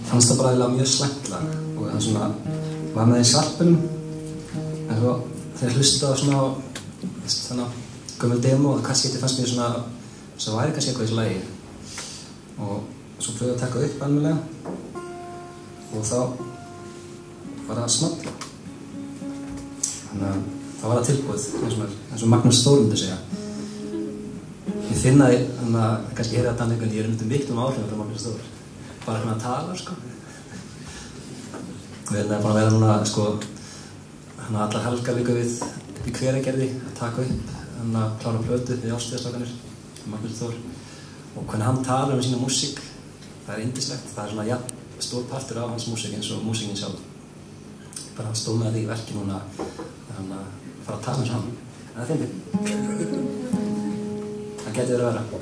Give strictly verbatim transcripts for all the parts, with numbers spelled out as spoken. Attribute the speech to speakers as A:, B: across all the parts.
A: fannst það bara eiginlega mjög slæmt lag og það svona var með því sarpunum en svo þegar hlusta á svona þannig að gömul demo og kassetti fannst mér svona svo væri kannski eitthvað í þessu lagi og svo pröfði að taka upp almennilega og þá var það að smalla þannig að það var að tilbúið eins og Magnús Þór myndi segja ég finna því þannig að kannski heyrði þetta annað ég er undir miklum áhrifum frá Magnús Þór bara svona að tala sko og við erum bara að vera núna sko þannig að allar helgarviku við í Hveragerði að taka upp þannig að klára plötu við ástíðastrákanir Magnús Þór og hvernig hann talar um sína músík það er yndislegt, það er svona ja, stór partur af hans músík eins og músíkin sjálf bara hann stóð með því í verki núna þannig að fara að tala eins og hann en það finnir það geti verið að vera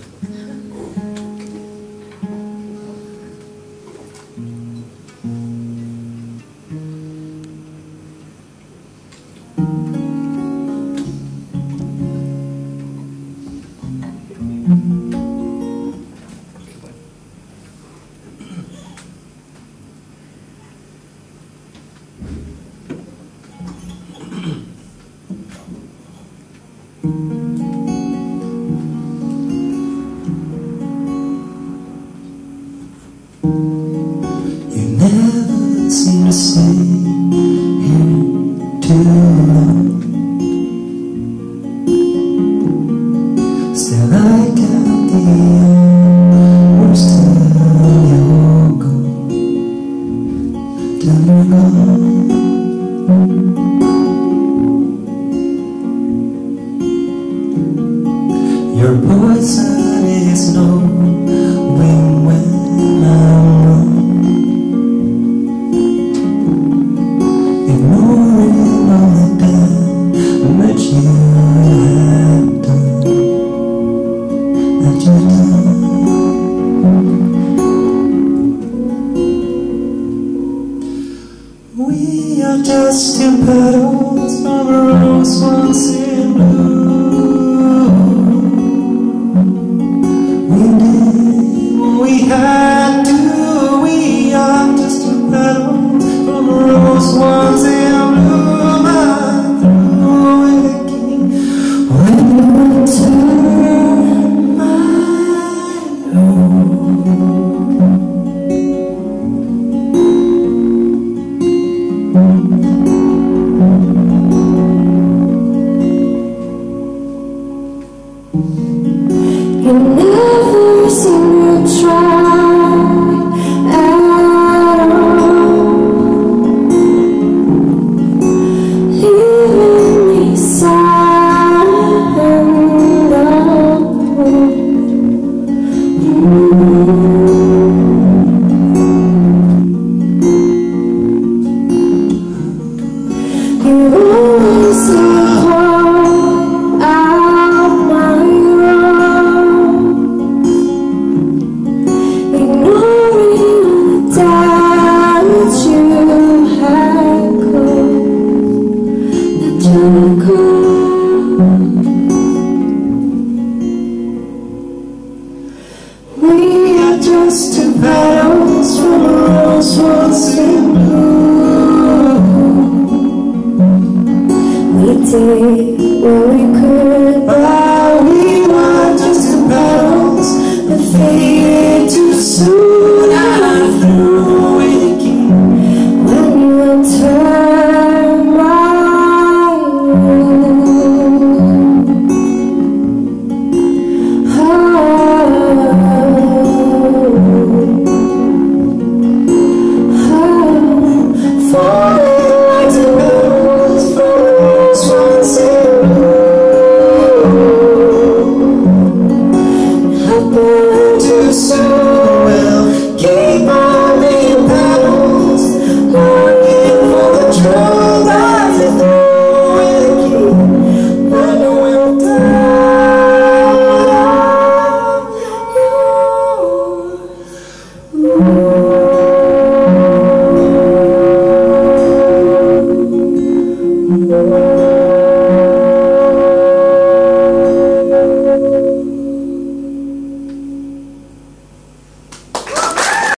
B: Ooh.